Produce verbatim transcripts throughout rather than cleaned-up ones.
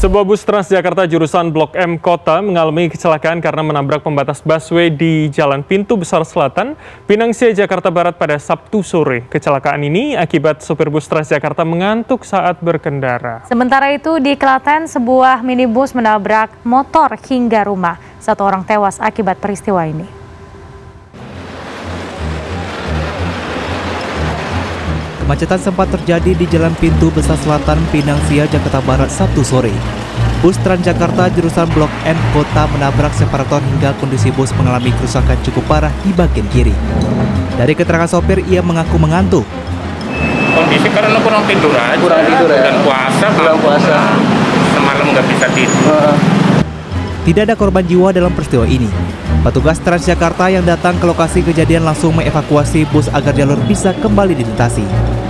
Sebuah bus Transjakarta jurusan Blok M Kota mengalami kecelakaan karena menabrak pembatas busway di Jalan Pintu Besar Selatan, Pinang Sia, Jakarta Barat pada Sabtu sore. Kecelakaan ini akibat sopir bus Transjakarta mengantuk saat berkendara. Sementara itu di Klaten, sebuah minibus menabrak motor hingga rumah. Satu orang tewas akibat peristiwa ini. Kemacetan sempat terjadi di Jalan Pintu Besar Selatan, Pinang Sia, Jakarta Barat Sabtu sore. Bus Transjakarta jurusan Blok M Kota menabrak separator hingga kondisi bus mengalami kerusakan cukup parah di bagian kiri. Dari keterangan sopir, ia mengaku mengantuk. Kondisi karena kurang tidur aja, kurang tidur ya? Dan puasa, kurang puasa. Semalam nggak bisa tidur. Uh. Tidak ada korban jiwa dalam peristiwa ini. Petugas Transjakarta yang datang ke lokasi kejadian langsung mengevakuasi bus agar jalur bisa kembali dilintasi.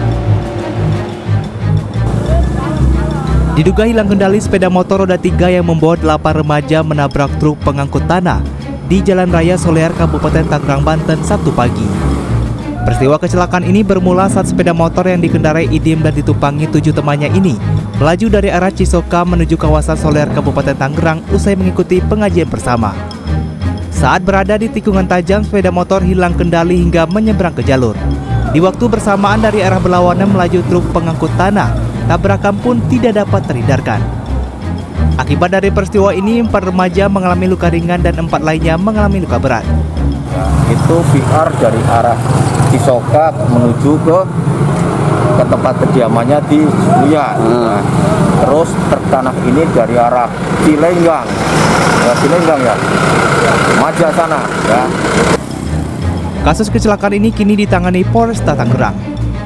Diduga hilang kendali sepeda motor roda tiga yang membawa delapan remaja menabrak truk pengangkut tanah di Jalan Raya Solear, Kabupaten Tangerang, Banten, Sabtu pagi. Peristiwa kecelakaan ini bermula saat sepeda motor yang dikendarai Idim dan ditumpangi tujuh temannya ini melaju dari arah Cisoka menuju kawasan Solear, Kabupaten Tangerang usai mengikuti pengajian bersama. Saat berada di tikungan tajam, sepeda motor hilang kendali hingga menyeberang ke jalur. Di waktu bersamaan dari arah berlawanan melaju truk pengangkut tanah, tabrakan pun tidak dapat terhindarkan. Akibat dari peristiwa ini, empat remaja mengalami luka ringan dan empat lainnya mengalami luka berat. Itu V R dari arah Cisoka menuju ke ke tempat kediamannya di Buya. Nah, terus truk tanah ini dari arah Cilenggang, ya, Cilenggang ya, Maja sana ya. Kasus kecelakaan ini kini ditangani Polresta Tangerang.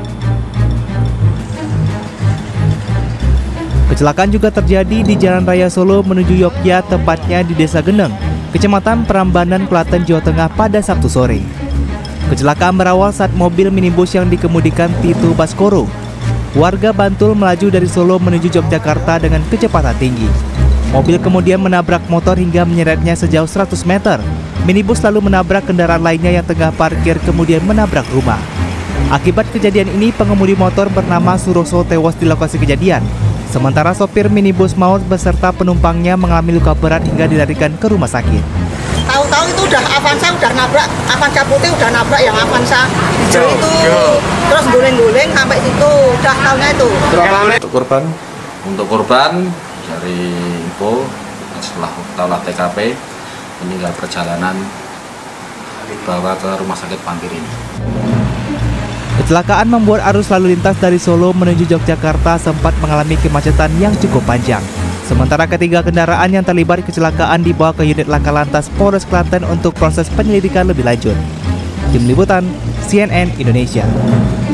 Kecelakaan juga terjadi di Jalan Raya Solo menuju Yogyakarta, tepatnya di Desa Geneng, Kecamatan Prambanan, Klaten, Jawa Tengah pada Sabtu sore. Kecelakaan berawal saat mobil minibus yang dikemudikan Tito Baskoro, warga Bantul, melaju dari Solo menuju Yogyakarta dengan kecepatan tinggi. Mobil kemudian menabrak motor hingga menyeretnya sejauh seratus meter. Minibus lalu menabrak kendaraan lainnya yang tengah parkir kemudian menabrak rumah. Akibat kejadian ini, pengemudi motor bernama Suroso tewas di lokasi kejadian. Sementara sopir minibus maut beserta penumpangnya mengalami luka berat hingga dilarikan ke rumah sakit. Tahu-tahu itu udah Avanza udah nabrak, Avanza putih udah nabrak yang Avanza hijau itu, terus guling-guling sampai situ, udah tahunya itu. Untuk korban, untuk korban dari info setelah olah T K P meninggal perjalanan dibawa ke rumah sakit Pampir ini. Kecelakaan membuat arus lalu lintas dari Solo menuju Yogyakarta sempat mengalami kemacetan yang cukup panjang. Sementara ketiga kendaraan yang terlibat kecelakaan dibawa ke unit Laka Lantas Polres Klaten untuk proses penyelidikan lebih lanjut. Tim Liputan C N N Indonesia.